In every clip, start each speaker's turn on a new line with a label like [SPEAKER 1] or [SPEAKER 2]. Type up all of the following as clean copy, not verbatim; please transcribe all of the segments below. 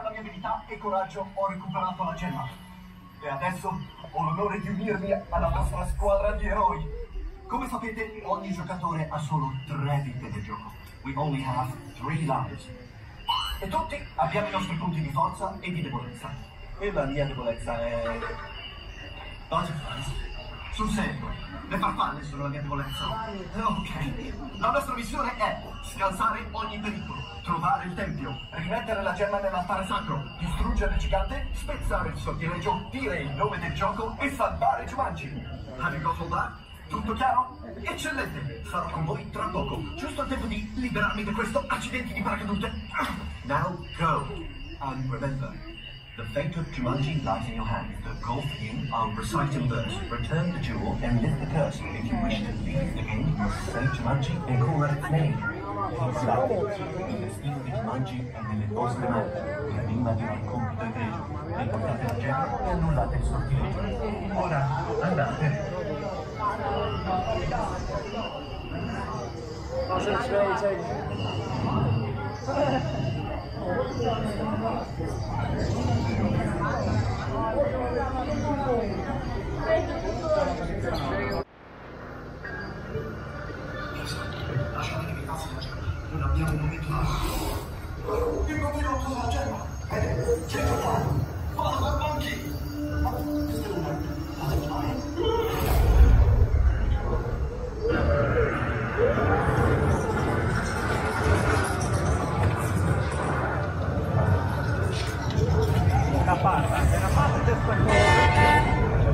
[SPEAKER 1] la mia abilità e coraggio ho recuperato la gemma. E adesso ho l'onore di unirmi alla vostra squadra di eroi. Come sapete, ogni giocatore ha solo 3 vite del gioco. We only have 3 lives. E tutti abbiamo i nostri punti di forza e di debolezza. E la mia debolezza è... Butterflies. Sul serio, le farfalle sono la mia debolezza. Ok. La nostra missione è scansare ogni pericolo, trovare il tempio, rimettere la gemma nell'altare sacro, distruggere il gigante, spezzare il sortileggio, dire il nome del gioco e salvare Jumanji. Have you got all that? Tutto chiaro? Eccellente! Sarò con voi tra poco. Giusto il tempo di liberarmi da questo accidente di paracadute. Now go. And remember, the fate of Jumanji lies in your hands. The goal for you, I'll recite in verse. Return the jewel and lift the curse. If you wish to leave the game, you must save Jumanji and call out its name. Slavo, il destino di Jumanji è nelle vostre mani. Prima di un compito egregio. Riportate la gemma e annullate il sortileggio. Ora, andate.
[SPEAKER 2] Cosa c'è?
[SPEAKER 1] Lasciatemi passi la gemma. Non abbiamo un momento di... Il bambino ha preso la gemma. Chi è qua? Vado dal banchi.
[SPEAKER 2] Una parte del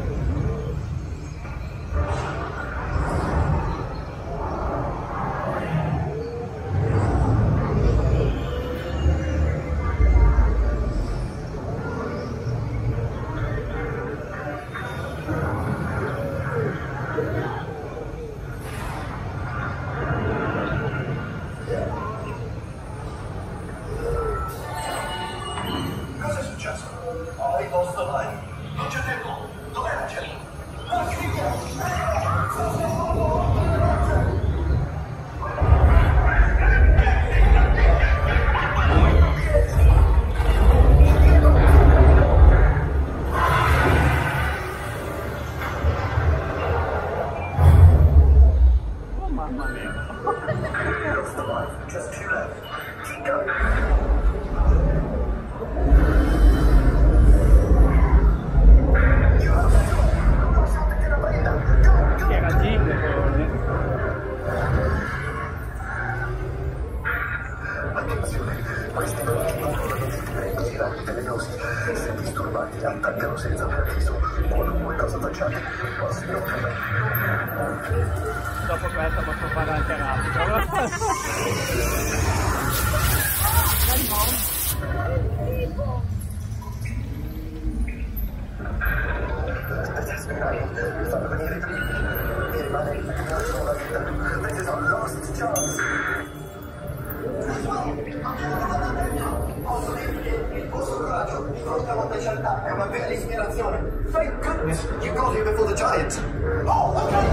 [SPEAKER 1] Cosa è successo? Ho riposto mai. Non c'è tempo. Dov'è la gemma? Lasciami
[SPEAKER 2] Oh mamma mia!
[SPEAKER 1] Just 2 left. Keep going.
[SPEAKER 2] Era Jim,
[SPEAKER 1] Attenzione, questi nemici possono definire così velenosi e se disturbati attaccano senza preavviso. Qualunque cosa facciate, passi l'occhio.
[SPEAKER 2] dopo questo posso fare anche l'altro.
[SPEAKER 1] Mi fanno venire i brividi. Mi rimane una sola vita. This is our last chance. Posso dirvi che il vostro coraggio di fronte alla specialità è una vera ispirazione. Thank goodness you got here before the giant. Oh,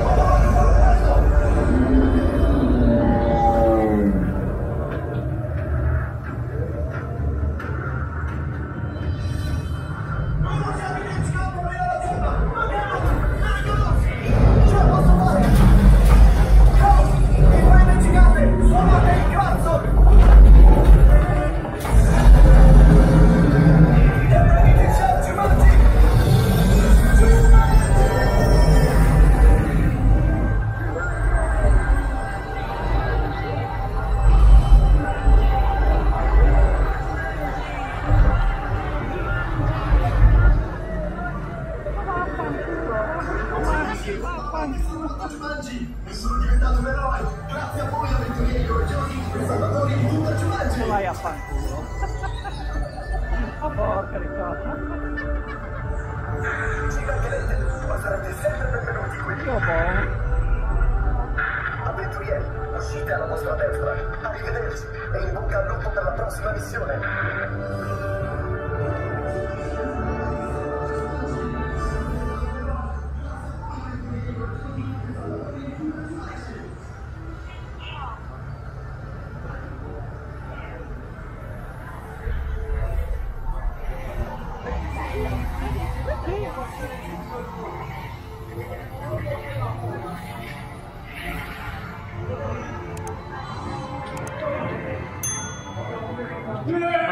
[SPEAKER 1] Jumanji! E sono diventato un eroe! Grazie a voi avventurieri coraggiosi e salvatori di tutta Jumanji!
[SPEAKER 2] Come vai a fanculo? Oh porca di cosa!
[SPEAKER 1] Ci mancherete, ma sarete sempre benvenuti qui!
[SPEAKER 2] Io buono!
[SPEAKER 1] Avventurieri, uscite alla vostra destra! Arrivederci e in bocca al lupo per la prossima missione!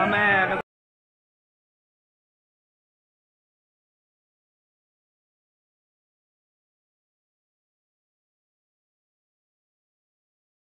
[SPEAKER 2] merda.